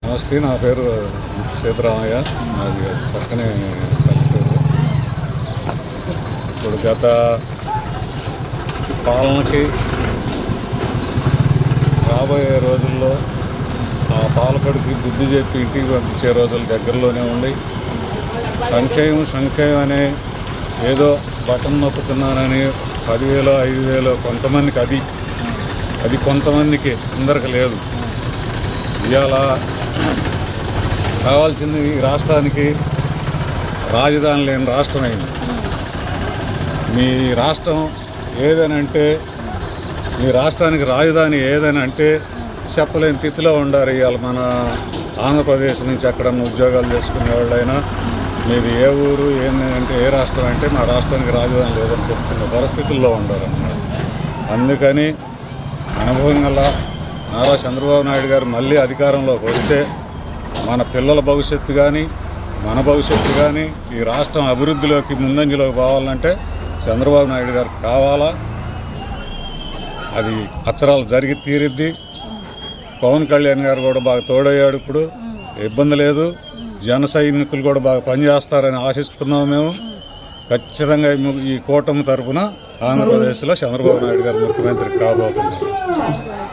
నమస్తే, నా పేరు సీతారామయ్య. నాది పక్కనే పల్లెటూరు. ఇప్పుడు గత పాలనకి రాబోయే రోజుల్లో ఆ పాలకుడికి బుద్ధి చెప్పి ఇంటికి పంపించే రోజులు దగ్గరలోనే ఉండి సంక్షేమం అనే ఏదో బటన్ నొక్కుతున్నానని 10,000 5,000 కొంతమందికి అది కొంతమందికి అందరికి లేదు. ఇవాళ కావాల్సింది ఈ రాష్ట్రానికి రాజధాని లేని రాష్ట్రం అయింది. మీ రాష్ట్రం ఏదనంటే, మీ రాష్ట్రానికి రాజధాని ఏదనంటే చెప్పలేని స్థితిలో ఉండారు. ఇవాళ మన ఆంధ్రప్రదేశ్ నుంచి ఎక్కడన్నా ఉద్యోగాలు చేసుకునే వాళ్ళైనా మీది ఏ ఊరు ఏంటంటే ఏ రాష్ట్రం అంటే మా రాష్ట్రానికి రాజధాని లేదని చెప్తున్న పరిస్థితుల్లో ఉండారన్నమాట. అందుకని అనుభవం గల నారా చంద్రబాబు నాయుడు గారు మళ్ళీ అధికారంలోకి వస్తే మన పిల్లల భవిష్యత్తు కానీ మన భవిష్యత్తు కానీ ఈ రాష్ట్రం అభివృద్ధిలోకి ముందంజలోకి పోవాలంటే చంద్రబాబు నాయుడు గారు కావాలా. అది అక్షరాలు జరిగి తీరిద్ది. పవన్ కళ్యాణ్ గారు కూడా బాగా తోడయ్యాడు. ఇప్పుడు ఇబ్బంది లేదు. జన సైనికులు కూడా బాగా పనిచేస్తారని ఆశిస్తున్నాము మేము. ఖచ్చితంగా ఈ కూటమి తరఫున ఆంధ్రప్రదేశ్లో చంద్రబాబు నాయుడు గారు ముఖ్యమంత్రి కాబోతున్నారు.